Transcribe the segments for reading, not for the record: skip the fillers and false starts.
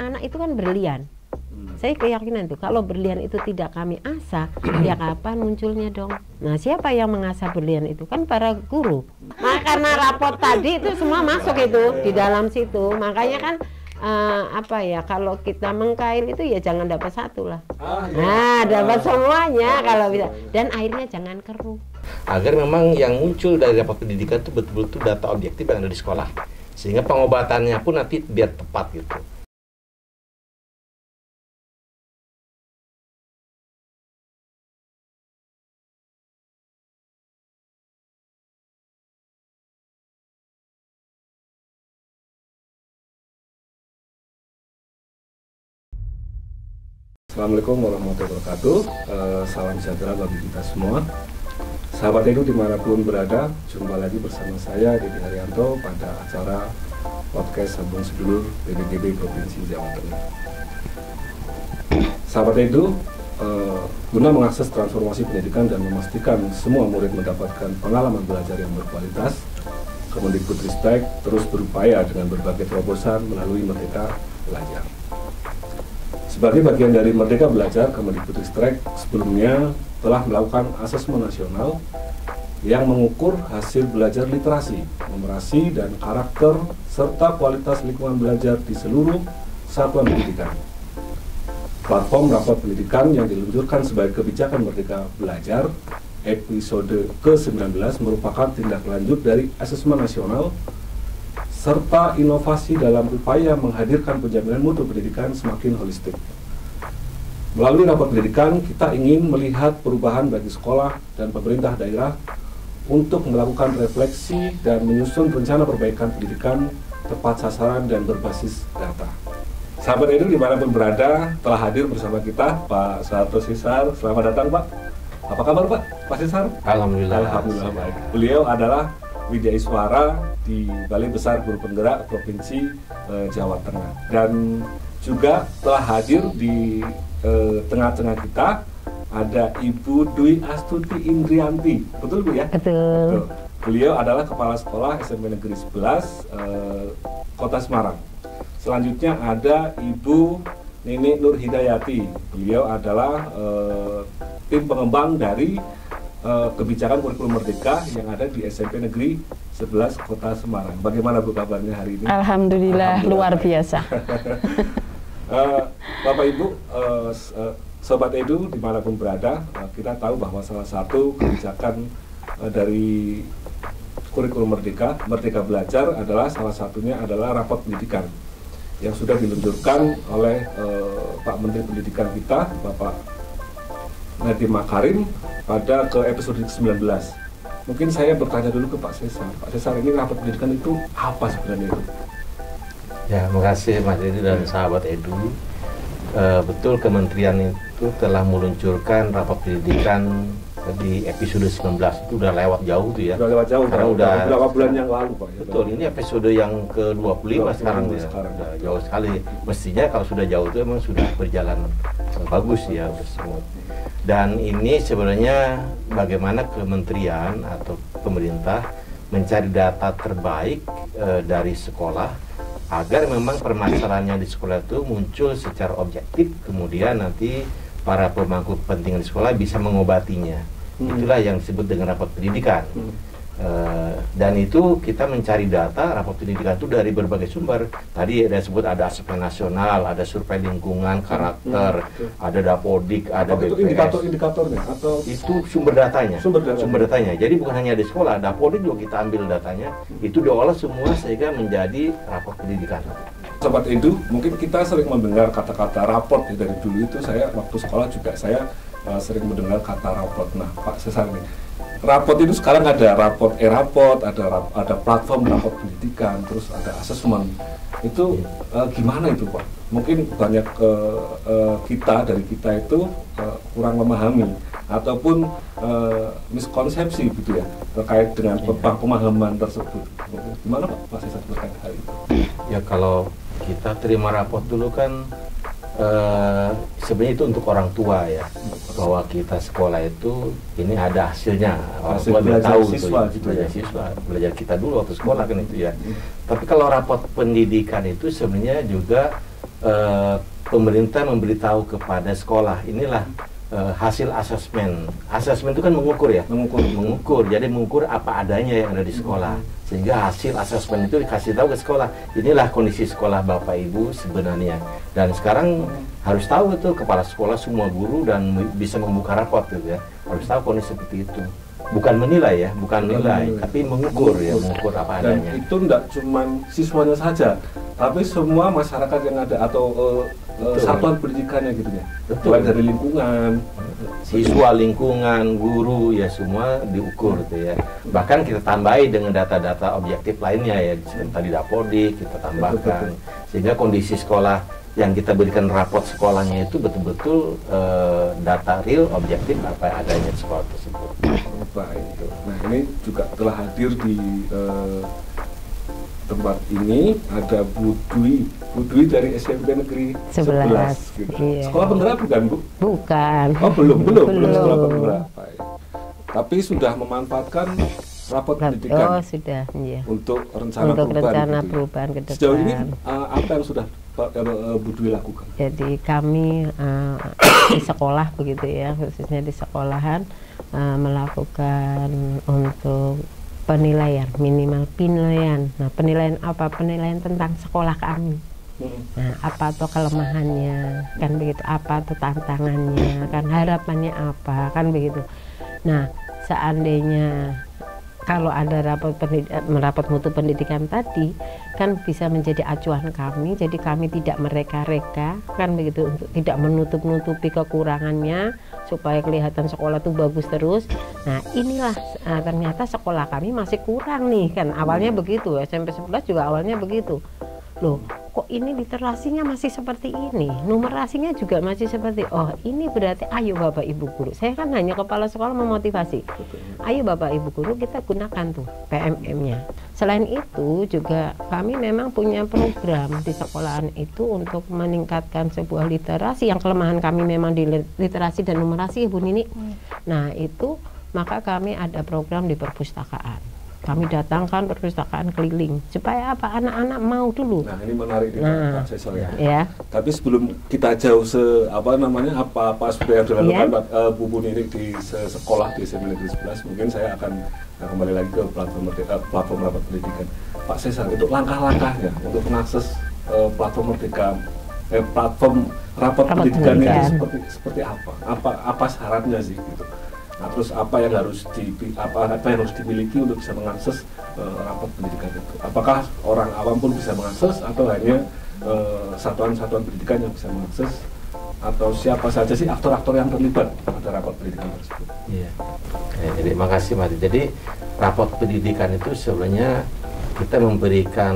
anak itu kan berlian. Saya keyakinan itu kalau berlian itu tidak kami asah, ya kapan munculnya dong? Nah, siapa yang mengasah berlian itu? Kan para guru. Nah, karena rapot tadi itu semua masuk itu di dalam situ. Makanya kan apa ya, kalau kita mengkail itu ya jangan dapat satu lah. Nah, dapat semuanya kalau bisa. Dan airnya jangan keruh. Agar memang yang muncul dari rapat pendidikan itu betul-betul data objektif yang ada di sekolah. Sehingga pengobatannya pun nanti biar tepat gitu. Assalamualaikum warahmatullahi wabarakatuh. Salam sejahtera bagi kita semua. Sahabat Edu dimanapun berada, jumpa lagi bersama saya Didi Haryanto pada acara podcast Sambung Sedulur PDGB Provinsi Jawa Tengah. Sahabat Edu, guna mengakses transformasi pendidikan dan memastikan semua murid mendapatkan pengalaman belajar yang berkualitas, Kemendikbudristek terus berupaya dengan berbagai terobosan melalui Merdeka Belajar. Sebagai bagian dari Merdeka Belajar, Kemendikbudristek sebelumnya telah melakukan asesmen nasional yang mengukur hasil belajar literasi, numerasi, dan karakter, serta kualitas lingkungan belajar di seluruh satuan pendidikan. Platform rapor pendidikan yang diluncurkan sebagai kebijakan Merdeka Belajar, episode ke-19 merupakan tindak lanjut dari asesmen nasional serta inovasi dalam upaya menghadirkan penjaminan mutu pendidikan semakin holistik. Melalui rapor pendidikan, kita ingin melihat perubahan bagi sekolah dan pemerintah daerah untuk melakukan refleksi dan menyusun rencana perbaikan pendidikan tepat sasaran dan berbasis data. Sahabat Edu dimanapun berada, telah hadir bersama kita Pak Suharto Sisar. Selamat datang, Pak. Apa kabar, Pak Sisar? Alhamdulillah. Alhamdulillah baik. Beliau adalah Widyaswara di Balai Besar Guru Penggerak Provinsi Jawa Tengah, dan juga telah hadir di tengah-tengah kita ada Ibu Dwi Astuti Indrianti, betul Bu ya? Betul. Beliau adalah Kepala Sekolah SMP Negeri 11 Kota Semarang. Selanjutnya ada Ibu Nini Nur Hidayati, beliau adalah tim pengembang dari kebijakan kurikulum merdeka yang ada di SMP Negeri 11 Kota Semarang. Bagaimana Bu kabarnya hari ini? Alhamdulillah luar biasa. Bapak Ibu, Sobat Edu dimanapun berada, kita tahu bahwa salah satu kebijakan dari kurikulum merdeka, Merdeka Belajar adalah salah satunya adalah rapor pendidikan yang sudah diluncurkan oleh Pak Menteri Pendidikan kita, Bapak Nadiem Makarim, pada ke episode ke-19. Mungkin saya bertanya dulu ke Pak Sesar. Pak Sesar, ini rapor pendidikan itu apa sebenarnya itu? Ya, makasih Mas Didi dan sahabat Edu. Betul, kementerian itu telah meluncurkan rapor pendidikan di episode 19. Itu udah lewat jauh tuh ya. Udah lewat jauh, karena udah beberapa bulan yang lalu Pak. Betul, ini episode yang ke-25 sekarang ya. Udah jauh sekali. Mestinya kalau sudah jauh itu emang sudah berjalan bagus ya, udah semua. Dan ini sebenarnya bagaimana kementerian atau pemerintah mencari data terbaik dari sekolah agar memang permasalahannya di sekolah itu muncul secara objektif, kemudian nanti para pemangku kepentingan di sekolah bisa mengobatinya. Itulah yang disebut dengan rapor pendidikan. Dan itu kita mencari data rapor pendidikan itu dari berbagai sumber. Tadi ada sebut ada asesmen nasional, ada survei lingkungan, karakter, ada Dapodik, ada BPS. Itu indikator-indikatornya atau itu sumber datanya? Sumber datanya. Jadi bukan hanya di sekolah, Dapodik juga kita ambil datanya. Itu diolah semua sehingga menjadi rapor pendidikan. Sobat Edu, mungkin kita sering mendengar kata-kata raport ya, dari dulu itu saya waktu sekolah juga saya sering mendengar kata raport. Nah, Pak Sesar nih, raport itu sekarang ada raport e-raport, ada platform raport pendidikan, terus ada asesmen. Itu gimana itu Pak? Mungkin banyak dari kita itu kurang memahami ataupun miskonsepsi gitu ya terkait dengan pemahaman tersebut. Gimana Pak Sesar terkait hal itu? Ya, kalau kita terima raport dulu kan sebenarnya itu untuk orang tua ya, bahwa kita sekolah itu ini ada hasilnya, orang tua biar tahu siswa, gitu ya, belajar kita dulu waktu sekolah kan itu ya. Tapi kalau raport pendidikan itu sebenarnya juga pemerintah memberitahu kepada sekolah, inilah hasil asesmen. Asesmen itu kan mengukur ya, mengukur. Jadi mengukur apa adanya yang ada di sekolah, sehingga hasil asesmen itu dikasih tahu ke sekolah. Inilah kondisi sekolah Bapak Ibu sebenarnya. Dan sekarang harus tahu itu kepala sekolah, semua guru, dan bisa membuka raport gitu ya. Harus tahu kondisi seperti itu. Bukan menilai ya, bukan nilai, tapi mengukur ya, mengukur apa dan adanya. itu tidak cuma siswanya saja, tapi semua masyarakat yang ada atau satuan pendidikannya gitu ya. Mulai dari lingkungan, Siswa, lingkungan, guru, ya semua diukur gitu ya. Bahkan kita tambahi dengan data-data objektif lainnya ya, tadi Dapodik kita tambahkan, sehingga kondisi sekolah yang kita berikan raport sekolahnya itu betul-betul data real, objektif apa adanya sekolah tersebut. baik. Nah ini juga telah hadir di tempat ini ada Bu Dwi dari SMP Negeri 11 gitu. Iya. Sekolah penggerak bukan Bu? Bukan. Oh belum sekolah penggerak. Baik. Tapi sudah memanfaatkan raport pendidikan. Oh sudah, iya. Untuk rencana Untuk perubahan. rencana gitu. perubahan ke depan. Sejauh ini apa yang sudah Bu Dwi lakukan? Jadi kami di sekolah begitu ya, khususnya di sekolahan melakukan untuk penilaian, minimal penilaian. Nah, penilaian apa? Penilaian tentang sekolah kami. Nah, apa tuh kelemahannya, kan begitu? Apa tuh tantangannya, kan harapannya apa, kan begitu? Nah, seandainya kalau ada raport mutu pendidikan tadi, kan bisa menjadi acuan kami. Jadi kami tidak mereka-reka, kan begitu, untuk tidak menutup-nutupi kekurangannya supaya kelihatan sekolah itu bagus terus. Nah inilah ternyata sekolah kami masih kurang nih, kan awalnya begitu. SMP 11 juga awalnya begitu. Loh, kok ini literasinya masih seperti ini, numerasinya juga masih seperti, oh ini berarti ayo Bapak Ibu Guru, saya kan hanya kepala sekolah memotivasi, ayo Bapak Ibu Guru kita gunakan tuh PMM-nya. Selain itu juga kami memang punya program di sekolahan itu untuk meningkatkan sebuah literasi, yang kelemahan kami memang di literasi dan numerasi, Bu Nini. Nah itu maka kami ada program di perpustakaan. Kami datangkan perpustakaan keliling supaya apa, anak-anak mau dulu. Nah ini menarik nih Pak Cesar ya. Tapi sebelum kita jauh apa sudah yang dilakukan Bu Nini di sekolah di SMP Negeri 11, mungkin saya akan kembali lagi ke platform raport pendidikan. Pak Cesar, itu langkah-langkahnya untuk mengakses platform raport pendidikannya seperti apa syaratnya sih gitu. Nah, terus apa yang harus dimiliki untuk bisa mengakses raport pendidikan itu? Apakah orang awam pun bisa mengakses atau hanya satuan-satuan pendidikan yang bisa mengakses, atau siapa saja sih aktor-aktor yang terlibat pada raport pendidikan tersebut? Iya. Jadi makasih Mati. Jadi raport pendidikan itu sebenarnya kita memberikan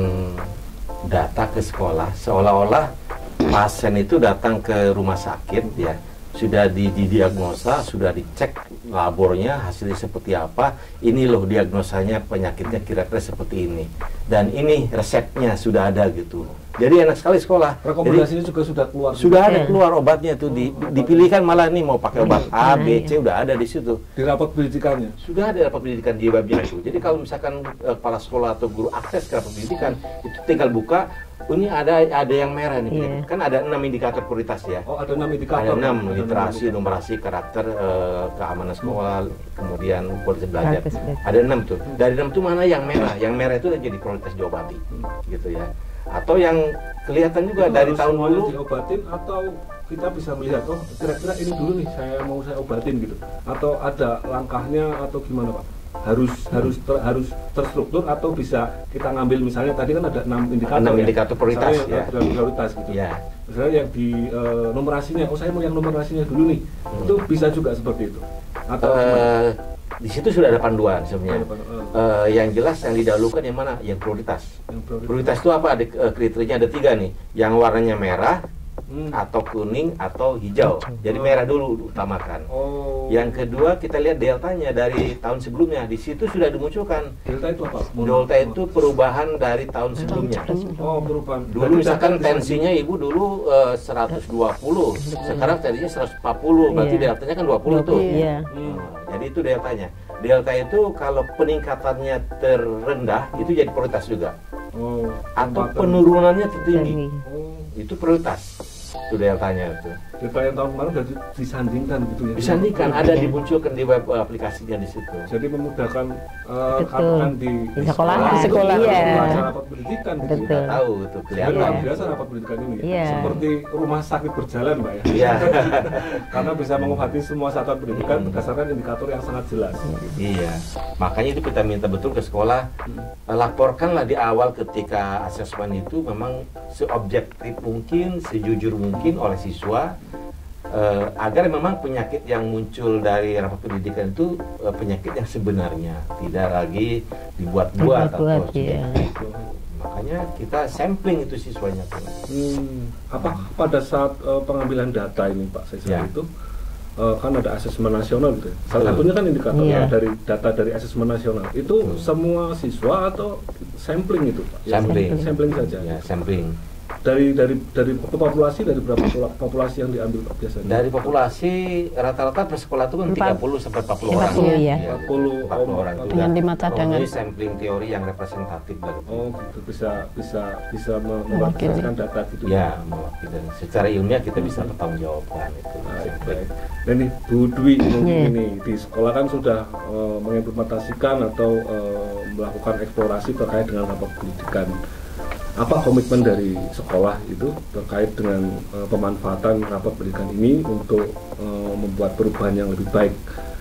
data ke sekolah seolah-olah pasien itu datang ke rumah sakit ya, sudah didiagnosa, sudah dicek labornya, hasilnya seperti apa, ini loh diagnosanya, penyakitnya kira-kira seperti ini, dan ini resepnya sudah ada gitu. Jadi enak sekali sekolah. Rekomendasinya juga sudah keluar. Sudah ada keluar obatnya tuh, dipilihkan malah nih mau pakai obat A, B, C, udah ada di situ. Di raport pendidikannya? Sudah ada raport pendidikan di webnya itu. Jadi kalau misalkan kepala sekolah atau guru akses ke raport pendidikan, itu tinggal buka, ini ada yang merah nih. Kan ada 6 indikator prioritas ya. Oh, ada 6 indikator. Ada 6, literasi, numerasi, karakter, keamanan sekolah, kemudian kualitas belajar. Ada 6 tuh. Dari 6 itu mana yang merah? Yang merah itu jadi prioritas diobati, gitu ya. Atau yang kelihatan juga itu dari tahun dulu diobatin, atau kita bisa melihat, oh kira-kira ini dulu nih saya obatin gitu, atau ada langkahnya atau gimana Pak? Harus terstruktur, atau bisa kita ngambil misalnya tadi kan ada 6 indikator prioritas ya. Prioritas gitu. Ya. Misalnya yang di numerasinya, oh saya mau yang numerasinya dulu nih. Itu bisa juga seperti itu. Atau di situ sudah ada panduan sebenarnya. Yang jelas yang didahulukan yang mana? Yang prioritas. Prioritas itu apa? Ada kriterianya, ada 3 nih. Yang warnanya merah, atau kuning, atau hijau. Jadi merah dulu utamakan. Yang kedua kita lihat deltanya dari tahun sebelumnya. Di situ sudah dimunculkan. Delta itu apa? Delta itu perubahan dari tahun sebelumnya. Oh, perubahan. Dulu misalkan tensinya ibu dulu 120, sekarang tensinya 140. Berarti deltanya kan 20 tuh. Jadi itu deltanya. Delta itu kalau peningkatannya terendah itu jadi prioritas juga. Atau penurunannya tertinggi. itu prioritas. Itu deltanya itu. Delta yang tahun kemarin sudah disandingkan gitu ya. Disandingkan, ada dimunculkan di web aplikasinya di situ. Jadi memudahkan Betul. kan di sekolah. Iya. rapat pendidikan gitu. Betul. Kita tahu itu kelihatan. Iya. Biasa rapat pendidikan ini Iya. seperti rumah sakit berjalan, Mbak ya. Iya. Karena bisa mengobati semua satuan pendidikan berdasarkan indikator yang sangat jelas. Iya. Makanya itu kita minta betul ke sekolah, laporkanlah di awal ketika asesmen itu memang seobjektif mungkin, sejujur mungkin oleh siswa, agar memang penyakit yang muncul dari rapat pendidikan itu penyakit yang sebenarnya, tidak lagi dibuat-buat atau Dibuat-buat, seperti iya. itu. Makanya kita sampling itu siswanya. Apa pada saat pengambilan data ini Pak Sesar Ya. itu kan ada asesmen nasional gitu ya. Salah satunya kan indikatornya Iya. dari data dari asesmen nasional. Itu semua siswa atau sampling itu Pak? Ya, Sampling. sampling saja. Ya, sampling. Dari populasi, dari berapa populasi yang diambil Pak biasanya? Dari populasi rata-rata per sekolah itu kan 30 sampai 40 orang. 40, ya. 40 orang itu. Dengan 5 cadangan. Ini sampling teori yang representatif dari itu. Oh gitu, bisa merepresentasikan data gitu. Ya, mewakili. Secara ilmiah kita bisa bertanggungjawabkan itu. Baik. Nah ini Bu Dwi mungkin Iya. ini di sekolah kan sudah mengimplementasikan atau melakukan eksplorasi terkait dengan rapat pendidikan. Apa komitmen dari sekolah itu terkait dengan pemanfaatan rapat pendidikan ini untuk membuat perubahan yang lebih baik,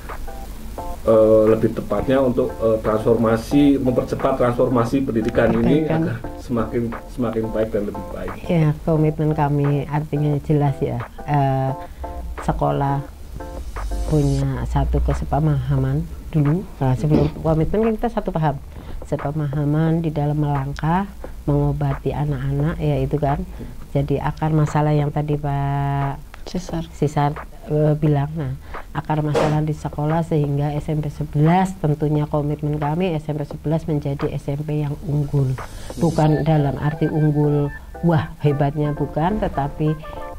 lebih tepatnya untuk mempercepat transformasi pendidikan ini agar semakin baik dan lebih baik. Ya, komitmen kami artinya jelas ya. Sekolah punya satu kesepamahaman dulu. Nah, sebelum komitmen kan kita satu paham, sepemahaman di dalam melangkah mengobati anak-anak, ya itu kan. Jadi akar masalah yang tadi Pak Sisar bilang, nah akar masalah di sekolah sehingga SMP 11 tentunya komitmen kami SMP 11 menjadi SMP yang unggul, bukan dalam arti unggul wah hebatnya bukan, tetapi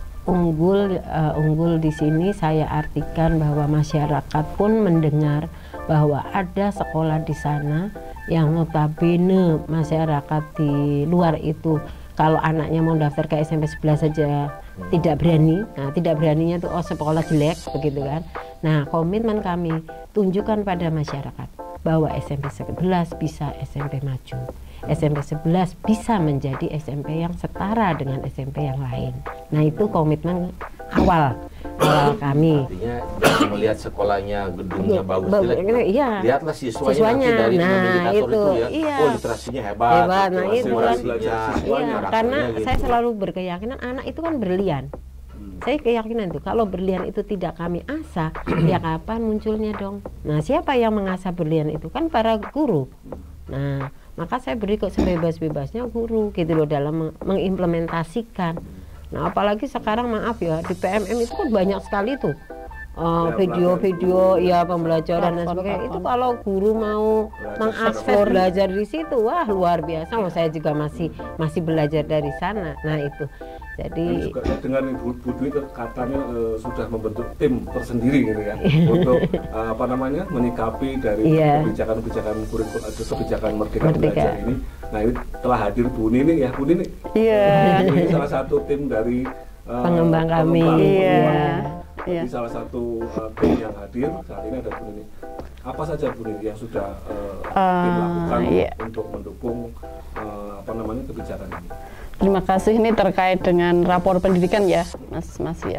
unggul di sini saya artikan bahwa masyarakat pun mendengar bahwa ada sekolah di sana yang notabene masyarakat di luar itu kalau anaknya mau daftar ke SMP 11 saja tidak berani. Nah, tidak beraninya tuh sekolah jelek begitu kan. Nah, komitmen kami tunjukkan pada masyarakat bahwa SMP 11 bisa SMP maju. SMP 11 bisa menjadi SMP yang setara dengan SMP yang lain. Nah, itu komitmen awal kami. Artinya jangan melihat sekolahnya, gedungnya bagus jelek. Iya. Lihatlah siswanya nanti dari indikator itu ya. Iya. Oh, literasinya hebat. Nah itu kan. Iya, karena gitu. saya selalu berkeyakinan anak itu kan berlian. Saya keyakinan itu kalau berlian itu tidak kami asah, ya kapan munculnya dong. Nah, siapa yang mengasah berlian itu kan para guru. Nah, maka saya beri kok sebebas-bebasnya guru gitu loh dalam mengimplementasikan. Nah, apalagi sekarang maaf ya di PMM itu kan banyak sekali tuh video-video ya pembelajaran dan sebagainya. Itu kalau guru mau mengakses belajar di situ, wah luar biasa. Oh, saya juga masih belajar dari sana. Nah itu. Jadi juga saya dengar Ibu Dwi katanya sudah membentuk tim tersendiri gitu ya untuk menyikapi dari kebijakan-kebijakan kurikulum atau kebijakan Merdeka Belajar ini. Nah ini telah hadir Bu Nini ya, Bu Nini. Iya. Ini salah satu tim dari pengembang kami. Jadi salah satu tim yang hadir saat ini ada Bu Nini. Apa saja Bu Nini yang sudah tim lakukan untuk mendukung kebijakan ini? Terima kasih, ini terkait dengan rapor pendidikan ya Mas ya.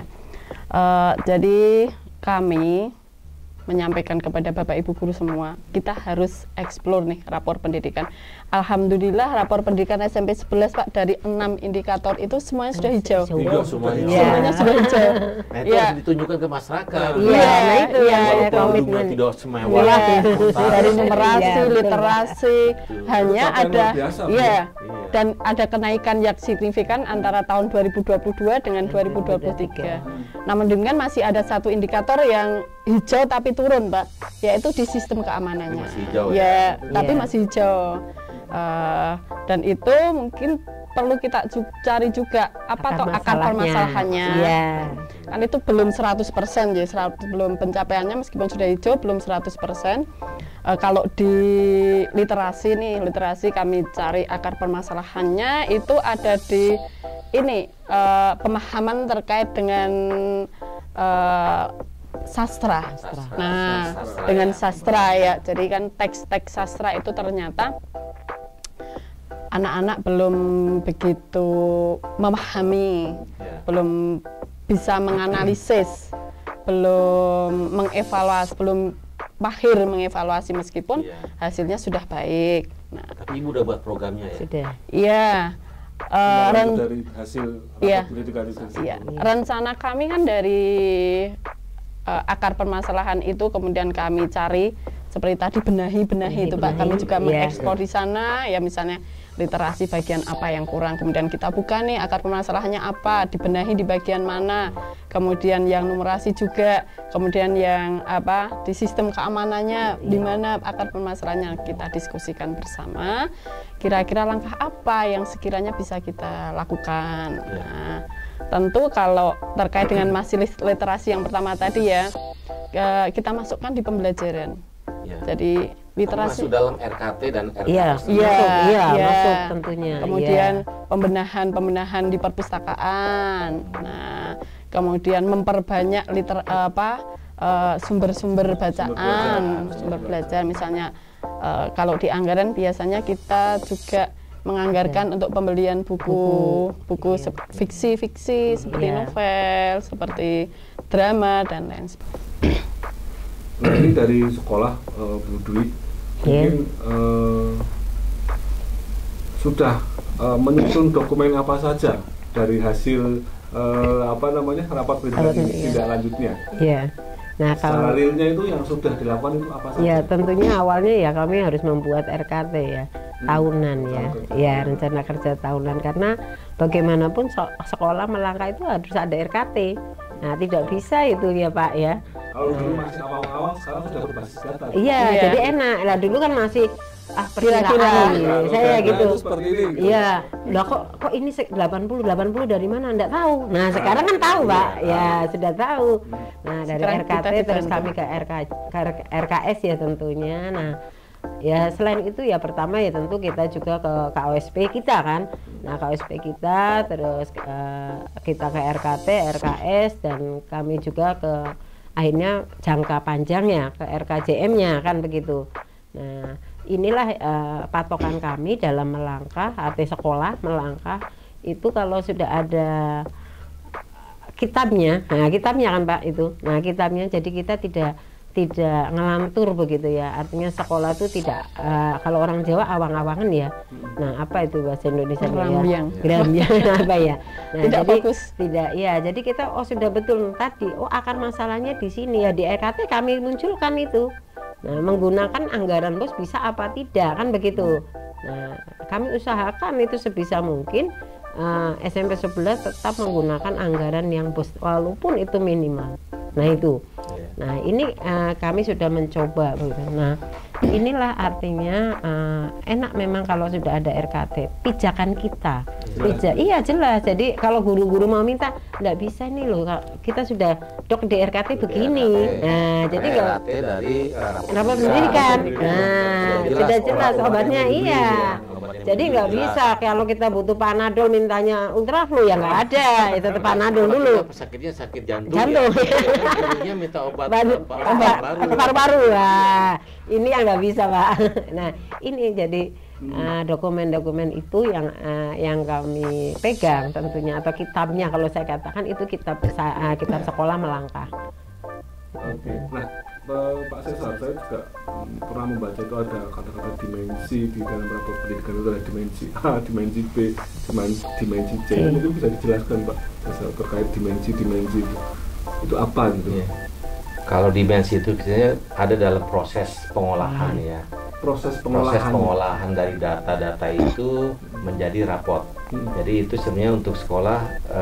Jadi kami menyampaikan kepada Bapak Ibu guru semua, kita harus explore nih rapor pendidikan. Alhamdulillah rapor pendidikan SMP 11 Pak, dari 6 indikator itu semuanya sudah hijau. Semuanya. Semuanya sudah hijau. Nah, itu harus ditunjukkan ke masyarakat. Iya, nah itu ya komitmen tidak semewah. Dari numerasi, literasi, hanya ada dan ada kenaikan yang signifikan antara tahun 2022 dengan 2023. Namun demikian masih ada satu indikator yang hijau tapi turun, Pak, yaitu di sistem keamanannya. Masih hijau, tapi masih hijau. Dan itu mungkin perlu kita cari juga apa toh akar permasalahannya. Kan itu belum 100% ya, belum pencapaiannya meskipun sudah hijau belum 100%. Kalau di literasi kami cari akar permasalahannya itu ada di ini pemahaman terkait dengan sastra. Nah, dengan sastra ya. Jadi kan teks-teks sastra itu ternyata anak-anak belum begitu memahami, belum bisa menganalisis, belum mengevaluasi, belum mahir mengevaluasi meskipun hasilnya sudah baik. Nah, tapi Ibu udah buat programnya ya? Sudah. Iya. Dari hasil pendidikan itu. Iya. Rencana kami kan dari akar permasalahan itu kemudian kami cari seperti tadi benahi itu Pak. Kami juga mengekspor di sana ya, misalnya literasi bagian apa yang kurang, kemudian kita buka nih akar permasalahannya apa, dibenahi di bagian mana, kemudian yang numerasi juga, kemudian yang apa di sistem keamanannya di mana akar permasalahannya, kita diskusikan bersama kira-kira langkah apa yang sekiranya bisa kita lakukan. Nah, tentu kalau terkait dengan masih literasi yang pertama tadi ya, kita masukkan di pembelajaran. Jadi literasi masuk dalam RKT dan RKS. Masuk tentunya. Kemudian pembenahan di perpustakaan. Nah, kemudian memperbanyak sumber-sumber bacaan, sumber belajar. Misalnya kalau di anggaran biasanya kita juga menganggarkan untuk pembelian buku fiksi-fiksi seperti novel, seperti drama dan lain sebagainya. Nah, ini dari sekolah Bu Dwi mungkin sudah menyusun dokumen apa saja dari hasil rapat pendidikan tindak lanjutnya. Nah, secara realnya itu yang sudah dilakukan itu apa saja? Ya, tentunya awalnya ya kami harus membuat RKT ya, tahunan ya, rencana kerja tahunan, karena bagaimanapun sekolah melangkah itu harus ada RKT. Nah, tidak bisa itu ya Pak ya. Kalau dulu masih awal-awal, sekarang sudah berbasis data. Iya, jadi enak. Lah dulu kan masih perkiraan saya gitu. Iya, lah kok ini 80 dari mana? Enggak tahu. Nah, sekarang kan tahu, Pak. Ya, sudah tahu. Nah, dari sekarang RKT terus kami ke RKS ya tentunya. Nah, ya selain itu ya pertama ya tentu kita juga ke KOSP kita kan. Nah, KOSP kita terus kita ke RKT, RKS, dan kami juga ke akhirnya jangka panjangnya ke RKJM-nya kan begitu. Nah, inilah patokan kami dalam melangkah, arti sekolah melangkah itu kalau sudah ada kitabnya. Nah, kitabnya kan Pak itu. Nah, kitabnya jadi kita tidak ngelantur begitu ya. Artinya sekolah itu tidak kalau orang Jawa awang-awangan ya. Nah, apa itu bahasa Indonesia ya? Gerambiang apa ya? Nah, tidak jadi fokus. Tidak ya. Jadi kita sudah betul tadi. Akar masalahnya di sini ya, di RKT kami munculkan itu. Nah, menggunakan anggaran BOS bisa apa tidak kan begitu. Nah, kami usahakan itu sebisa mungkin SMP 11 tetap menggunakan anggaran yang BOS walaupun itu minimal. Nah, itu. Nah, ini kami sudah mencoba. Nah, inilah artinya enak memang kalau sudah ada RKT. Pijakan kita. Iya jelas. Jadi kalau guru-guru mau minta, enggak bisa nih loh. Kita sudah dok di RKT begini. Nah, jadi kalau RKT dari rapat pendidikan. Nah, sudah jelas obatnya iya. Jadi nggak bisa kalau kita butuh Panadol mintanya Ultraflu ya nggak ada. Itu Panadol dulu. Sakitnya sakit jantung. Gurunya minta obat paru-paru. Nah, ini yang nggak bisa Pak. Nah, ini jadi dokumen-dokumen itu yang kami pegang tentunya, atau kitabnya kalau saya katakan itu kitab sekolah melangkah. Oke. Nah, Pak Cesar, saya juga pernah membaca itu ada kata-kata dimensi di dalam rapor pendidikan, itu ada dimensi A, dimensi B, dimensi C. Itu bisa dijelaskan Pak Cesar terkait dimensi itu apa gitu? Kalau dimensi itu biasanya ada dalam proses pengolahan ya. Proses pengolahan dari data-data itu menjadi raport. Jadi itu sebenarnya untuk sekolah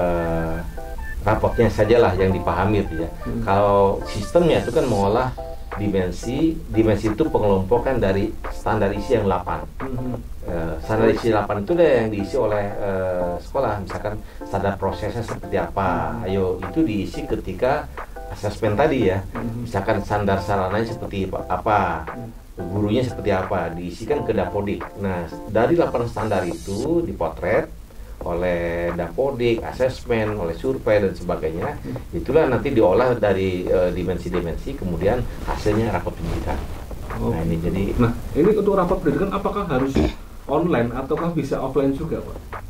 rapotnya sajalah yang dipahami ya. Kalau sistemnya itu kan mengolah dimensi itu pengelompokan dari standar isi yang 8. Standar isi 8 itu yang diisi oleh sekolah. Misalkan standar prosesnya seperti apa. Ayo itu diisi ketika asesmen tadi ya. Misalkan standar sarananya seperti apa, gurunya seperti apa, diisikan ke Dapodik. Nah, dari 8 standar itu dipotret, oleh Dapodik, asesmen, oleh survei dan sebagainya. Itulah nanti diolah dari dimensi-dimensi, kemudian hasilnya rapor pendidikan. Oh. Nah ini jadi. Nah ini untuk rapor pendidikan apakah harus online ataukah bisa offline juga, Pak?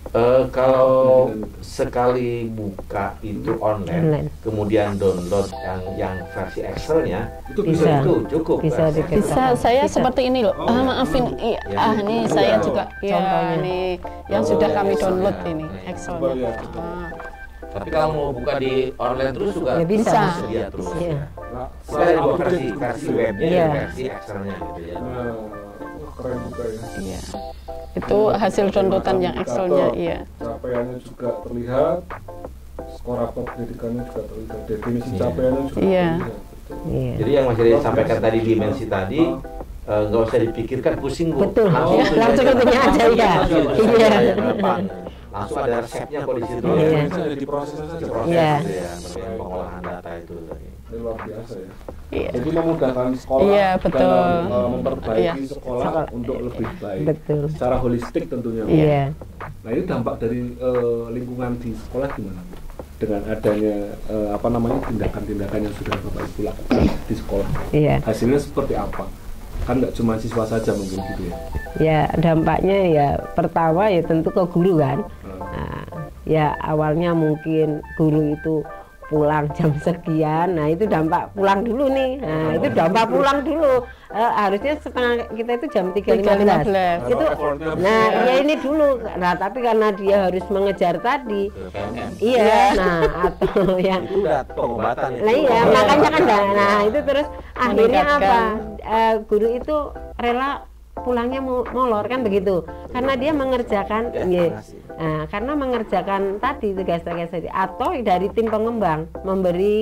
Kalau sekali buka itu online, kemudian download yang versi Excelnya itu bisa. itu cukup. Bisa Bisa, saya seperti ini loh. Maafin, ini saya juga. Contohnya. Nih yang sudah kami download ini Excelnya. Coba lihat. Tapi kalau mau buka di online terus juga Ya, bisa. Tersedia terus. Iya. Nah, Saya ada dua versi webnya Iya. dan versi Excelnya gitu ya. Nah, keren juga ya. Iya. Itu hasil downloadan yang Excelnya, iya. Capaiannya juga terlihat, skor rapor pendidikannya juga terlihat, definisi Iya. capaiannya juga Iya. terlihat. Iya. Jadi yang Mas Heri sampaikan tadi dimensi tadi nggak usah dipikirkan pusing Bu. Betul. Langsung Ya, langsung itunya aja ya. Iya. Gampang. Langsung ada resepnya kok di situ. Iya. Bisa di prosesnya saja. Proses Iya. gitu ya, bagian pengolahan data itu tadi. Ini luar biasa ya. Iya. Jadi memudahkan sekolah Iya, betul. dalam memperbaiki Iya. sekolah untuk lebih baik. Betul. Secara holistik tentunya. Bu. Iya. Nah ini dampak dari lingkungan di sekolah gimana, Bu? Dengan adanya tindakan-tindakan yang sudah Bapak Ibu lakukan di sekolah. Iya. Hasilnya seperti apa? Kan nggak cuma siswa saja mungkin gitu ya. Ya dampaknya ya pertama ya tentu ke guru kan. Nah, ya awalnya mungkin guru itu pulang jam sekian, nah itu dampak pulang dulu nih. Nah itu dampak pulang dulu. Harusnya setengah kita itu jam 3.15 itu. Nah ya ini dulu. Nah tapi karena dia harus mengejar tadi, iya. Nah atau yang Itu udah pengobatan itu. nah iya makanya kan nah itu terus akhirnya apa guru itu rela pulangnya molor kan begitu karena dia mengerjakan karena mengerjakan tadi tugas-tugas tadi atau dari tim pengembang memberi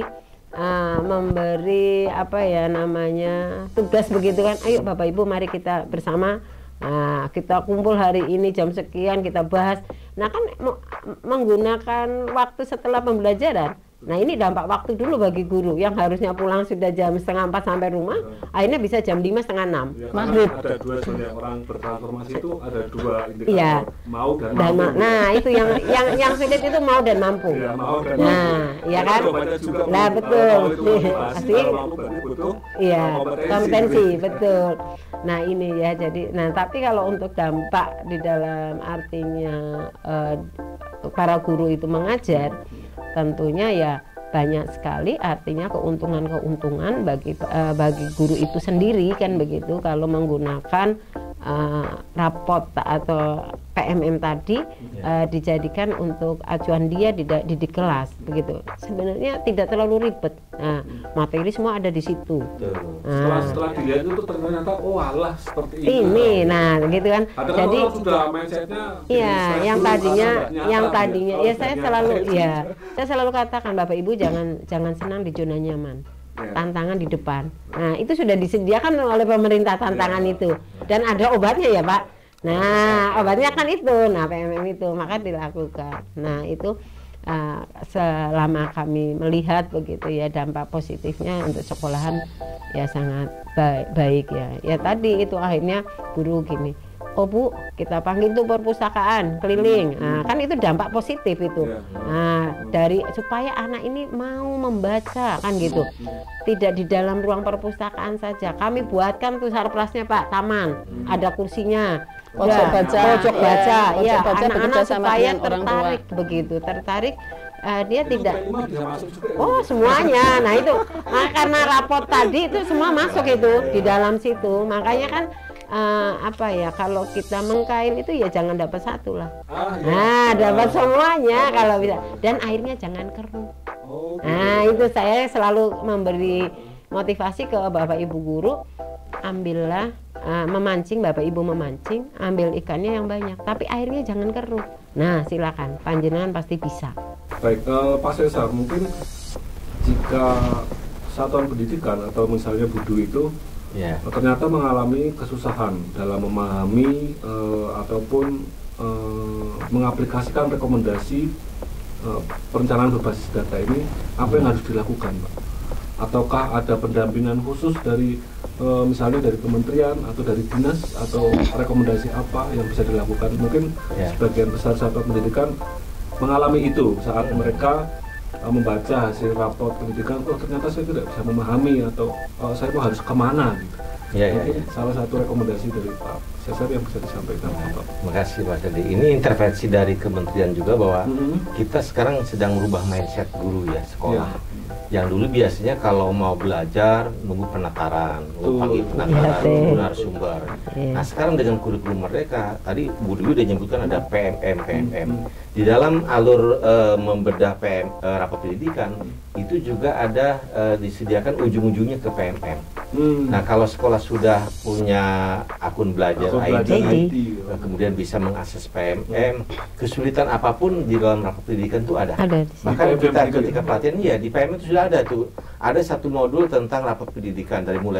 apa ya namanya tugas begitu kan, ayo Bapak Ibu mari kita bersama. Nah, kita kumpul hari ini jam sekian kita bahas. Nah kan menggunakan waktu setelah pembelajaran. Nah ini dampak waktu dulu bagi guru yang harusnya pulang sudah jam 3:30 sampai rumah, akhirnya bisa jam 5:30. Ya, Maghrib. Ada dua sebenarnya orang bertransformasi itu ada dua indikator, Iya. mau dan mampu. Nah itu yang sulit itu mau dan mampu. Ya, mau dan Nah, mampu. iya kan? Coba baca juga, Bu. Nah, betul. Kalau itu motivasi, Pasti. kalau mampu berarti butuh Iya, kompetensi, Bu. betul. Nah ini ya jadi, nah tapi kalau untuk dampak di dalam artinya para guru itu mengajar, tentunya ya banyak sekali artinya keuntungan-keuntungan bagi guru itu sendiri kan begitu kalau menggunakan rapot atau PMM tadi dijadikan untuk acuan dia di kelas begitu. Sebenarnya tidak terlalu ribet. Nah, materi semua ada di situ. Setelah dilihat itu ternyata oh alah seperti ini. Nah, gitu kan. Ada Jadi orang sudah mindsetnya iya, yang tadinya ya saya gitu. selalu katakan Bapak Ibu jangan senang di zona nyaman. Ya. Tantangan di depan. Nah, itu sudah disediakan oleh pemerintah tantangan itu dan ada obatnya ya, Pak. Nah, obatnya kan itu. Nah, PMM itu maka dilakukan. Nah, itu selama kami melihat begitu ya dampak positifnya untuk sekolahan ya sangat baik ya. Ya tadi itu akhirnya guru gini. Oh Bu, kita panggil tuh perpustakaan keliling. Nah, kan itu dampak positif itu. Nah, dari supaya anak ini mau membaca kan gitu. Tidak di dalam ruang perpustakaan saja. Kami buatkan tuh sarplasnya Pak, taman. Ada kursinya. Pojok baca. Pojok baca. Ya, Pojok baca anak-anak sama supaya dengan orang tua. tertarik begitu. Tertarik dia Itu tidak bisa masuk juga ya? oh semuanya. Nah itu karena rapot tadi itu semua masuk itu di dalam situ. Makanya kan apa ya kalau kita mengkail itu ya jangan dapat satu lah. Nah dapat semuanya kalau bisa dan airnya jangan keruh. Nah itu saya selalu memberi motivasi ke Bapak Ibu guru, ambillah memancing, Bapak Ibu memancing, ambil ikannya yang banyak tapi airnya jangan keruh. Nah silakan panjenengan pasti bisa. Baik, Pak Cesar, mungkin jika satuan pendidikan atau misalnya Budu itu ternyata mengalami kesusahan dalam memahami ataupun mengaplikasikan rekomendasi perencanaan berbasis data ini, apa yang harus dilakukan, Pak? Ataukah ada pendampingan khusus dari misalnya dari kementerian atau dari dinas atau rekomendasi apa yang bisa dilakukan? Mungkin sebagian besar sahabat pendidikan mengalami itu saat mereka membaca hasil rapor pendidikan, oh ternyata saya tidak bisa memahami atau saya mau harus kemana gitu. Mungkin salah satu rekomendasi dari Pak Cesar yang bisa disampaikan Pak. Terima kasih Pak Sedi. Ini intervensi dari kementerian juga bahwa kita sekarang sedang merubah mindset guru ya sekolah. Yang dulu biasanya kalau mau belajar nunggu penataran, panggil penataran, nunggu narasumber. Nah sekarang dengan kurikulum mereka, tadi Bu Dwi udah nyebutkan ada PMM. Di dalam alur membedah rapor pendidikan itu juga ada disediakan ujung-ujungnya ke PMM. Nah kalau sekolah sudah punya akun belajar ID, kemudian bisa mengakses PMM, kesulitan apapun di dalam rapor pendidikan itu ada. Bahkan kita ketika pelatihan di PMM itu sudah ada tuh. Ada satu modul tentang rapor pendidikan dari mulai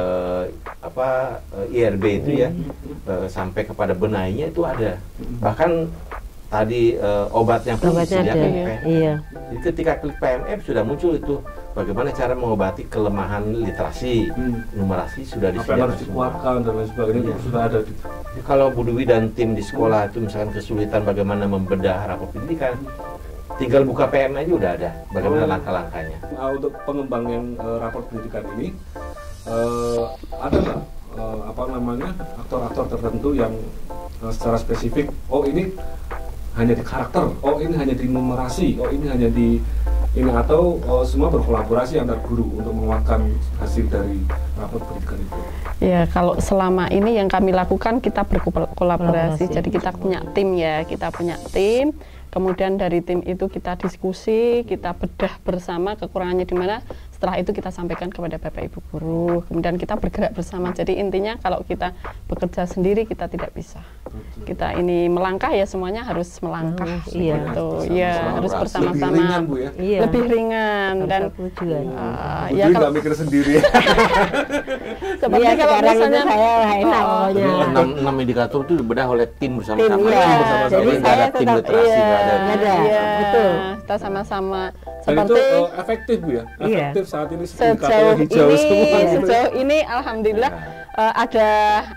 IRB itu ya sampai kepada benainya itu ada. Bahkan tadi obatnya pun disediakan PMM. Jadi ketika klik PMM sudah muncul itu bagaimana cara mengobati kelemahan literasi, numerasi sudah disediakan. Apa yang harus dikuatkan dan lain sebagainya sudah ada. Kalau Bu Dwi dan tim di sekolah itu misalkan kesulitan bagaimana membedah rapor pendidikan, tinggal buka PM aja udah ada bagaimana langkah-langkahnya. Untuk pengembang yang rapor pendidikan ini ada nggak aktor-aktor tertentu yang secara spesifik, oh ini hanya di karakter, oh ini hanya di numerasi, oh ini hanya di ini, atau semua berkolaborasi antar guru untuk menguatkan hasil dari rapor pendidikan itu? Ya, kalau selama ini yang kami lakukan kita berkolaborasi, jadi kita punya tim ya, kemudian dari tim itu kita diskusi, kita bedah bersama kekurangannya di mana. Setelah itu kita sampaikan kepada Bapak Ibu guru, kemudian kita bergerak bersama. Jadi intinya kalau kita bekerja sendiri kita tidak bisa. Kita ini melangkah ya semuanya harus melangkah. Harus bersama-sama. Lebih ringan Bu ya. Lebih ringan dan ya kalau nggak mikir sendiri. Seperti kalau misalnya saya enak pokoknya. 6 indikator itu dibedah oleh tim bersama-sama. Jadi nggak ada tim literasi, nggak ada. Betul. Kita sama-sama. Dan itu efektif Bu ya? Efektif saat ini sejauh hijau ini, semua. sejauh ini alhamdulillah ada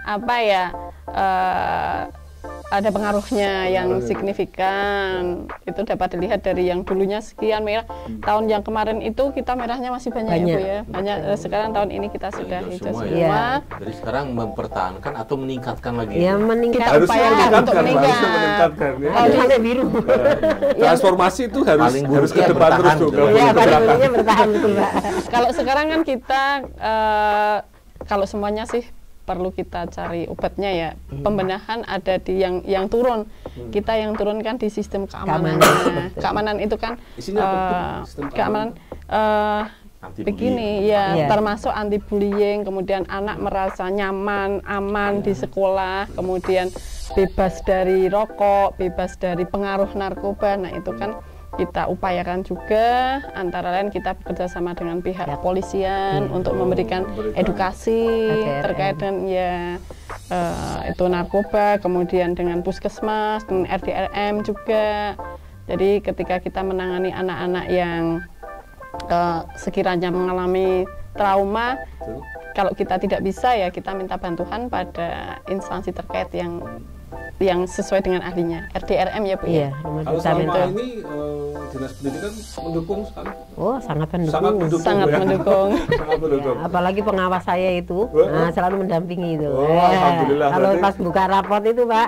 ada pengaruhnya yang signifikan. Itu dapat dilihat dari yang dulunya sekian merah, tahun yang kemarin itu kita merahnya masih banyak. Ya Bu ya, banyak. Sekarang tahun ini kita sudah hijau semua. Jadi sekarang mempertahankan atau meningkatkan lagi? Ya meningkat, harus untuk meningkatkan ya. Sampai biru. Transformasi itu harus ke depan terus juga. Iya, paling bertahan betul Pak. Kalau sekarang kan kita kalau semuanya sih perlu kita cari obatnya ya. Pembenahan ada di yang turun. Kita yang turunkan di sistem keamanannya. Keamanan itu kan keamanan begini ya, termasuk anti bullying, kemudian anak merasa nyaman, aman di sekolah, kemudian bebas dari rokok, bebas dari pengaruh narkoba. Nah itu kan kita upayakan juga, antara lain kita bekerja sama dengan pihak kepolisian untuk memberikan edukasi terkait dengan itu narkoba, kemudian dengan puskesmas, dengan RDRM juga. Jadi ketika kita menangani anak-anak yang sekiranya mengalami trauma, kalau kita tidak bisa ya kita minta bantuan pada instansi terkait yang sesuai dengan ahlinya, RDRM ya Bu ya. Kalau selama ini Dinas Pendidikan mendukung sekali. Oh sangat mendukung. Sangat mendukung. Apalagi pengawas saya itu selalu mendampingi itu. Alhamdulillah. Kalau pas buka raport itu Pak.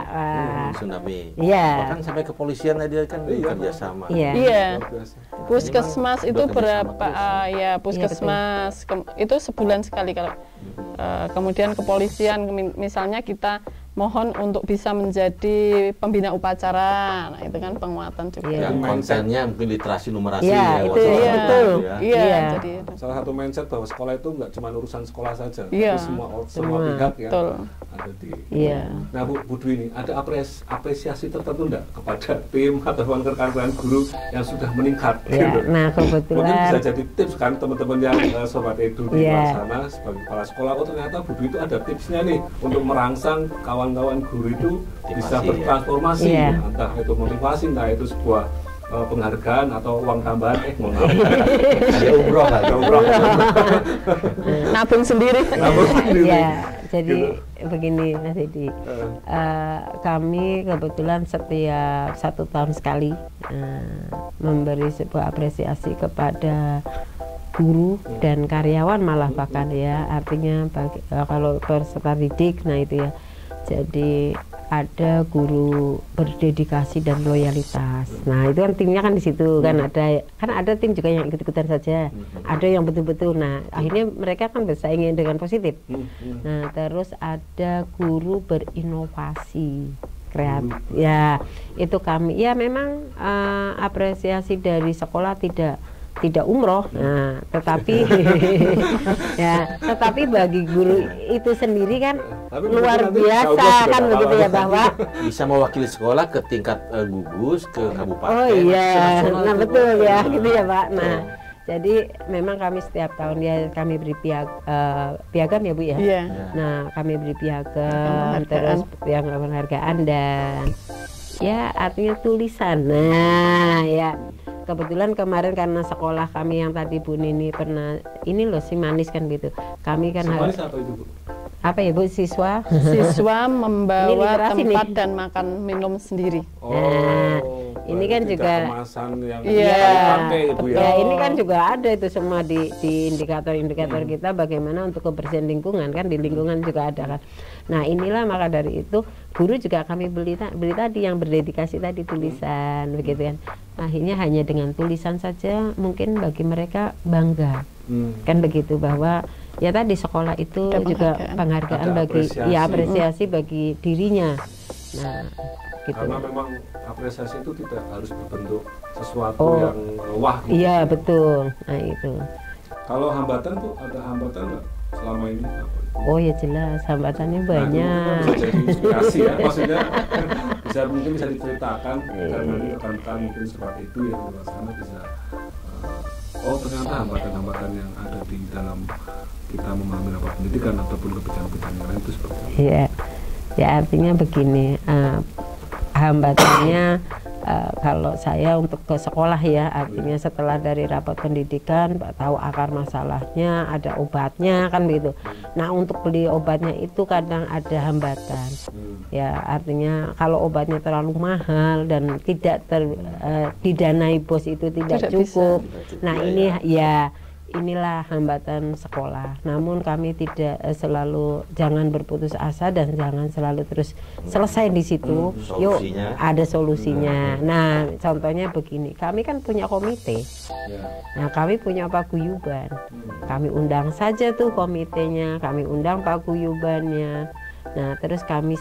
Bahkan sampai kepolisian tadi kan kerjasama. Iya. Puskesmas itu berapa? Puskesmas itu sebulan sekali kalau. Kemudian kepolisian misalnya kita mohon untuk bisa menjadi pembina upacara. Nah, itu kan penguatan juga. Yang kontennya mungkin literasi numerasi betul. Jadi salah satu mindset bahwa sekolah itu nggak cuma urusan sekolah saja, tapi semua pihak yang ada di. Nah, Bu Dwi ini ada apresiasi tertentu enggak kepada tim atau rekan-rekan guru yang sudah meningkat? Nah, kebetulan mungkin bisa jadi tips kan teman-teman yang Sobat Edu di luar sana sebagai kepala sekolah, oh ternyata Bu Dwi itu ada tipsnya nih untuk merangsang kawan-kawan guru itu bisa bertransformasi, entah itu motivasi, entah itu sebuah penghargaan atau uang tambahan, mohon maaf. Ada umroh kali. Nabung sendiri. Ya, jadi begini Mas Edi, kami kebetulan setiap 1 tahun sekali memberi sebuah apresiasi kepada guru dan karyawan, malah bahkan ya, artinya kalau peserta didik, nah itu ya, jadi ada guru berdedikasi dan loyalitas. Nah itu kan timnya kan di situ kan ada tim juga yang ikut-ikutan saja, ada yang betul-betul. Nah akhirnya mereka kan bersaing dengan positif. Nah terus ada guru berinovasi kreatif. Ya itu kami ya memang apresiasi dari sekolah tidak umroh, nah tetapi ya tetapi bagi guru itu sendiri kan luar biasa kan begitu ya, bahwa bisa mewakili sekolah ke tingkat gugus, ke kabupaten. Oh iya, nah betul ya gitu ya Pak. Nah jadi memang kami setiap tahun ya kami beri piagam ya Bu ya. Yeah. Nah kami beri piagam, terus penghargaan dan ya artinya tulisan. Nah ya kebetulan kemarin karena sekolah kami yang tadi Bu Nini pernah ini loh si manis kan gitu, kami kan harus apa itu Bu? Apa ya Bu, siswa membawa tempat dan makan minum sendiri. Nah, ini kan juga kemasan yang dipakai Ibu ya ini kan juga ada itu semua di indikator-indikator kita bagaimana untuk kebersihan lingkungan kan, di lingkungan juga ada kan. Nah inilah maka dari itu guru juga kami beli tadi yang berdedikasi tadi tulisan begitu kan. Akhirnya hanya dengan tulisan saja mungkin bagi mereka bangga kan begitu, bahwa ya tadi sekolah itu juga penghargaan bagi apresiasi bagi dirinya. Nah gitu. Karena memang apresiasi itu tidak harus berbentuk sesuatu yang wah gitu. Iya betul. Nah itu kalau hambatan tuh ada hambatan nggak selama ini? Oh ya jelas hambatannya banyak. Bisa jadi inspirasi ya, maksudnya mungkin bisa diceritakan karena nanti rekan-rekan mungkin seperti itu yang di luar sana bisa oh ternyata hambatan-hambatan yang ada di dalam kita memahami apa pendidikan ataupun kebijakan-kebijakan yang lain itu seperti apa? Iya, ya artinya begini, hambatannya kalau saya untuk ke sekolah ya, artinya setelah dari rapat pendidikan tahu akar masalahnya, ada obatnya kan begitu. Nah untuk beli obatnya itu kadang ada hambatan, ya artinya kalau obatnya terlalu mahal dan tidak didanai bos itu tidak cukup. Nah ini ya inilah hambatan sekolah. Namun kami tidak selalu jangan berputus asa dan jangan selalu terus selesai di situ. Yuk ada solusinya. Nah contohnya begini, kami kan punya komite. Nah kami punya paguyuban. Kami undang saja tuh komitenya, kami undang paguyubannya. Nah terus kami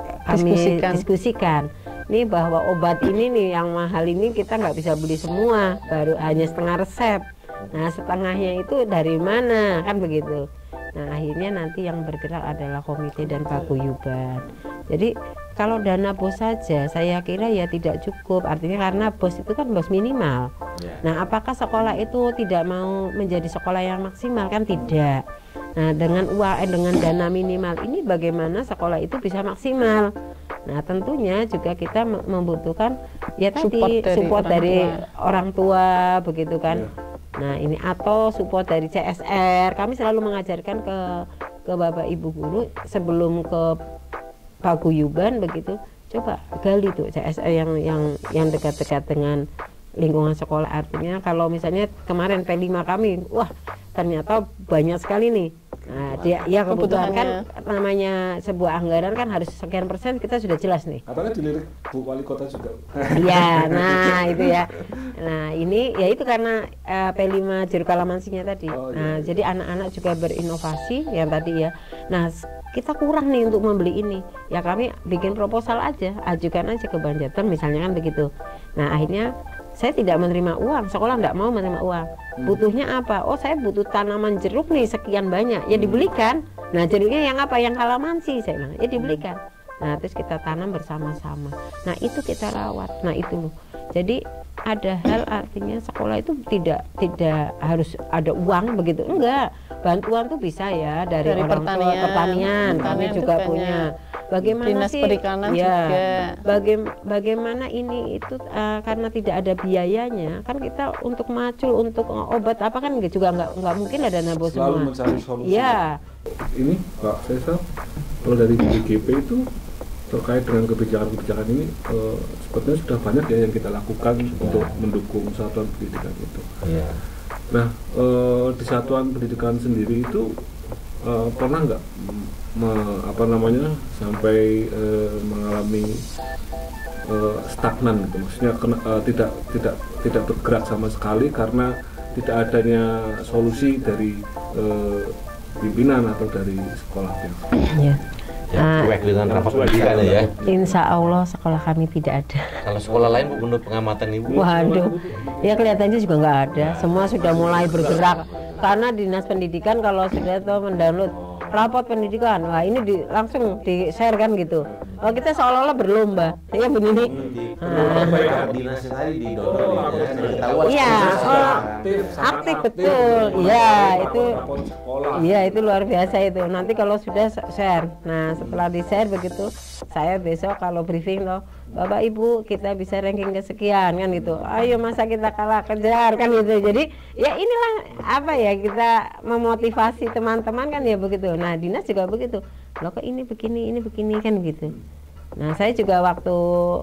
diskusikan. Nih bahwa obat ini nih yang mahal ini kita nggak bisa beli semua, baru hanya setengah resep. Nah setengahnya itu dari mana kan begitu. Nah akhirnya nanti yang bergerak adalah komite dan paguyuban. Jadi kalau dana bos saja saya kira ya tidak cukup, artinya karena bos itu kan bos minimal. Nah apakah sekolah itu tidak mau menjadi sekolah yang maksimal? Kan tidak. Nah dengan dengan dana minimal ini bagaimana sekolah itu bisa maksimal? Nah tentunya juga kita membutuhkan ya tadi support dari orang tua begitu kan. Nah ini atau support dari CSR. Kami selalu mengajarkan ke Bapak Ibu guru sebelum ke paguyuban begitu, coba gali tuh CSR yang dekat-dekat dengan lingkungan sekolah. Artinya kalau misalnya kemarin P5 kami, wah ternyata banyak sekali nih. Nah, ya kebutuhan kan namanya sebuah anggaran kan harus sekian persen, kita sudah jelas nih. Katanya dilirik Bu Wali Kota juga. Iya, nah itu ya. Nah ini ya itu karena P5 juru kalamansinya tadi. Nah jadi anak-anak juga berinovasi yang tadi ya. Nah kita kurang nih untuk membeli ini. Ya kami bikin proposal aja, ajukan aja ke Banjarton misalnya kan begitu. Nah akhirnya saya tidak menerima uang, sekolah tidak mau menerima uang. Butuhnya apa? Oh saya butuh tanaman jeruk nih sekian banyak, ya dibelikan. Nah jeruknya yang apa? Yang kalamansi saya bilang, ya dibelikan. Nah terus kita tanam bersama-sama. Nah itu kita rawat. Nah itu loh. Jadi ada hal artinya sekolah itu tidak harus ada uang begitu, enggak. Bantuan tuh bisa ya dari orang tua pertanian. Kami juga punya bagaimana Dinas sih Perikanan ya, juga. bagaimana ini itu karena tidak ada biayanya kan kita untuk macul untuk obat apa kan juga nggak mungkin ada nabo Selalu semua. mencari solusi. Ya, Ini Pak Cesar, kalau dari BGP itu terkait dengan kebijakan-kebijakan ini sepertinya sudah banyak ya yang kita lakukan untuk mendukung satuan pendidikan itu. Iya. Nah, di satuan pendidikan sendiri itu pernah nggak sampai mengalami stagnan gitu, maksudnya tidak bergerak sama sekali karena tidak adanya solusi dari pimpinan atau dari sekolah ya. Ya, cuek dengan rapat pendidikan ya. Insya Allah sekolah kami tidak ada. Kalau sekolah lain Bu, menurut pengamatan Ibu? Waduh, ya kelihatannya juga nggak ada. Semua sudah mulai bergerak karena dinas pendidikan kalau sudah tuh mendownload rapot pendidikan, wah ini langsung di share kan gitu. Oh kita seolah-olah berlomba, ya begini. Dinas tadi di download. Iya, aktif betul. Iya itu, iya itu luar biasa itu. Nanti kalau sudah share, nah setelah di share begitu, saya besok kalau briefing loh, Bapak Ibu kita bisa ranking kesekian kan gitu. Ayo masa kita kalah, kejar kan gitu. Jadi ya inilah apa ya, kita memotivasi teman-teman kan ya begitu. Nah dinas juga begitu. Loh kok ini begini kan gitu. Nah saya juga waktu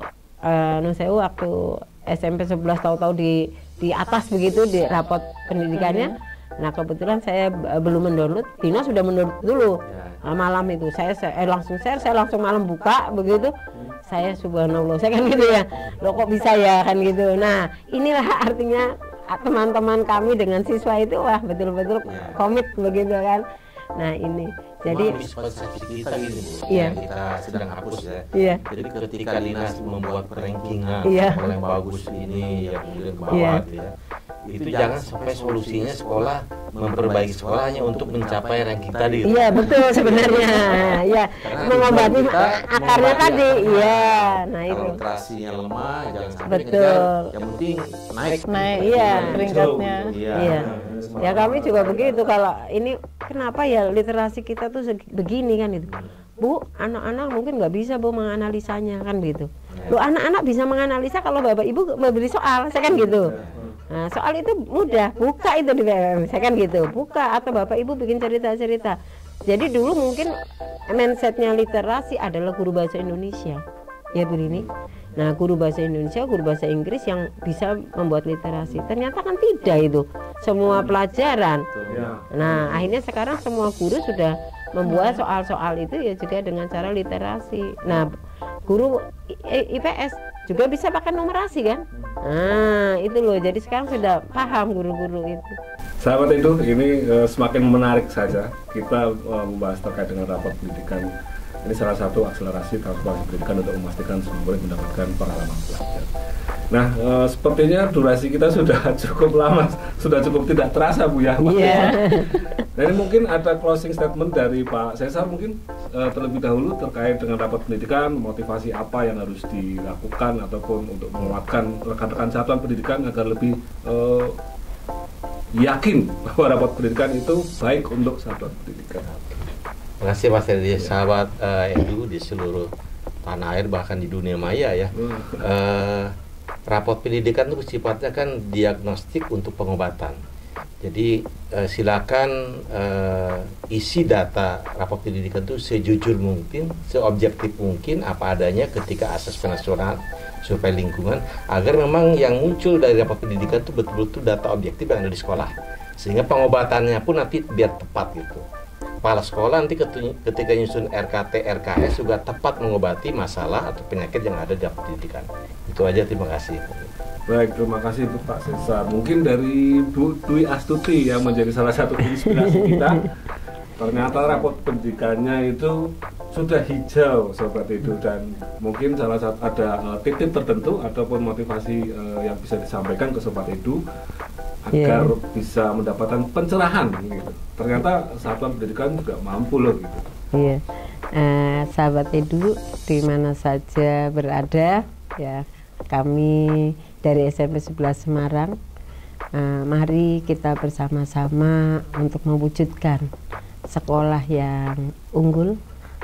waktu SMP 11 tahu-tahu di atas begitu di rapot pendidikannya. Nah kebetulan saya belum mendownload, dinas sudah mendownload dulu. Nah, malam itu saya langsung share, saya langsung malam buka begitu. Saya subhanallah, saya kan gitu ya. Loh kok bisa ya kan gitu. Nah inilah artinya teman-teman kami dengan siswa itu wah betul-betul komit begitu kan. Nah ini jadi kita gini Bu, iya. Kita sedang hapus ya. Iya. Jadi ketika dinas membuat rankingan Iya. yang bagus ini yang kemudian ke bawah ya, itu jangan sampai solusinya sekolah memperbaiki sekolahnya untuk mencapai ranking tadi. Iya betul sebenarnya, ya mengobati akarnya tadi, iya. Nah itu. Kalau literasinya lemah, jangan sampai Betul. ngejar. Yang penting naik. Iya peringkatnya. Iya. Ya kami juga begitu. Kalau ini kenapa ya literasi kita tuh begini kan itu. Bu, anak-anak mungkin nggak bisa Bu menganalisanya kan gitu. Lu anak-anak bisa menganalisa kalau Bapak Ibu memberi soal, saya kan gitu. Nah, soal itu mudah, buka itu di BMM, saya kan gitu. Buka atau Bapak Ibu bikin cerita-cerita. Jadi dulu mungkin mindsetnya literasi adalah guru bahasa Indonesia. Ya Bu Rini. Nah, guru bahasa Indonesia, guru bahasa Inggris yang bisa membuat literasi. Ternyata kan tidak itu. Semua pelajaran. Nah, akhirnya sekarang semua guru sudah membuat soal-soal itu ya juga dengan cara literasi. Nah, guru IPS juga bisa pakai numerasi kan? Nah, itu loh. Jadi sekarang sudah paham guru-guru itu. Sahabat itu, ini semakin menarik saja kita membahas terkait dengan rapor pendidikan. Ini salah satu akselerasi transformasi pendidikan untuk memastikan semua murid mendapatkan pengalaman belajar. Nah, sepertinya durasi kita sudah cukup lama, sudah cukup tidak terasa Bu ya. Iya. Nah, ini mungkin ada closing statement dari Pak Cesar mungkin terlebih dahulu terkait dengan rapor pendidikan, motivasi apa yang harus dilakukan ataupun untuk menguatkan rekan-rekan satuan pendidikan agar lebih yakin bahwa rapor pendidikan itu baik untuk satuan pendidikan. Terima kasih Mas Heri, sahabat Edu di seluruh tanah air bahkan di dunia maya ya. Rapot pendidikan itu sifatnya kan diagnostik untuk pengobatan. Jadi silakan isi data rapot pendidikan itu sejujur mungkin, seobjektif mungkin apa adanya ketika asesmen nasional survei lingkungan, agar memang yang muncul dari rapot pendidikan itu betul-betul data objektif yang ada di sekolah, sehingga pengobatannya pun nanti biar tepat gitu. Kepala sekolah nanti ketika nyusun RKT, RKS juga tepat mengobati masalah atau penyakit yang ada di pendidikan. Itu aja, terima kasih. Baik, terima kasih untuk Pak Cesar. Mungkin dari Bu Dwi Astuti yang menjadi salah satu inspirasi kita. Ternyata rapot pendidikannya itu sudah hijau Sobat Edu, dan mungkin salah satu ada titik tertentu ataupun motivasi yang bisa disampaikan ke Sobat Edu agar bisa mendapatkan pencerahan gitu. Ternyata satuan pendidikan juga mampu loh gitu. Iya. Sahabat Edu di mana saja berada ya, kami dari SMP 11 Semarang, mari kita bersama-sama untuk mewujudkan sekolah yang unggul,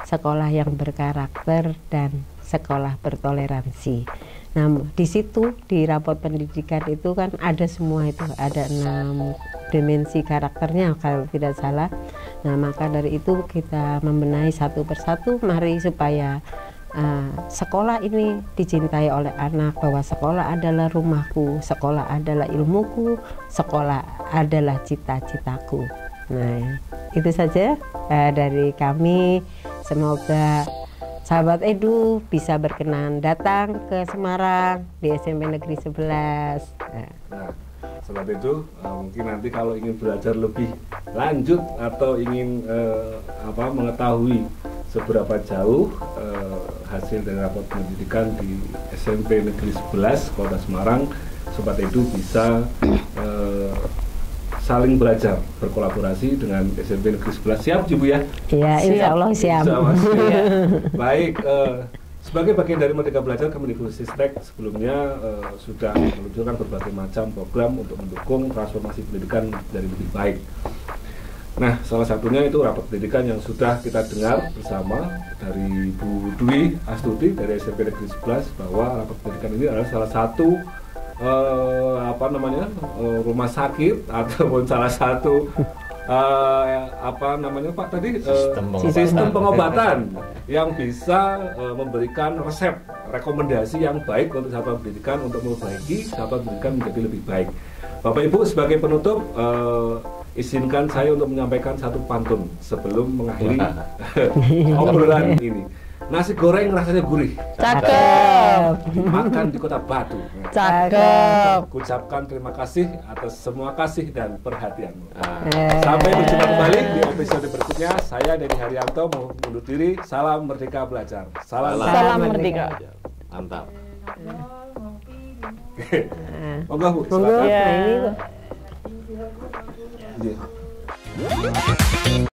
sekolah yang berkarakter, dan sekolah bertoleransi. Nah, di situ di rapot pendidikan itu kan ada semua itu, ada 6 dimensi karakternya kalau tidak salah. Nah, maka dari itu kita membenahi satu persatu, mari supaya sekolah ini dicintai oleh anak, bahwa sekolah adalah rumahku, sekolah adalah ilmuku, sekolah adalah cita-citaku. Nah, itu saja dari kami. Semoga sahabat Edu bisa berkenan datang ke Semarang di SMP Negeri 11. Nah, sobat Edu, mungkin nanti kalau ingin belajar lebih lanjut atau ingin mengetahui seberapa jauh hasil dari rapot pendidikan di SMP Negeri 11 Kota Semarang, sobat Edu bisa saling belajar, berkolaborasi dengan SMP Negeri 11. Siap, Ibu ya? Iya, insya Allah siap. Ya. Baik, sebagai bagian dari Merdeka Belajar, Kemendikbudristek sebelumnya sudah meluncurkan berbagai macam program untuk mendukung transformasi pendidikan dari lebih baik. Nah, salah satunya itu rapot pendidikan yang sudah kita dengar bersama dari Bu Dwi Astuti dari SMP Negeri 11, bahwa rapot pendidikan ini adalah salah satu rumah sakit ataupun salah satu Pak tadi sistem pengobatan yang bisa memberikan resep, rekomendasi yang baik untuk satuan pendidikan untuk memperbaiki satuan pendidikan menjadi lebih baik. Bapak Ibu, sebagai penutup, izinkan saya untuk menyampaikan satu pantun sebelum mengakhiri obrolan ini. Nasi goreng rasanya gurih, Cakep. dimakan di kota Batu. Cakep. Ucapkan terima kasih atas semua kasih dan perhatianmu. Sampai berjumpa kembali di episode berikutnya. Saya Denny Haryanto mau undur diri. Salam Merdeka Belajar. Salam Merdeka. Mantap. Monggo Bu, Monggo, silakan. nah ini Bu. Iya.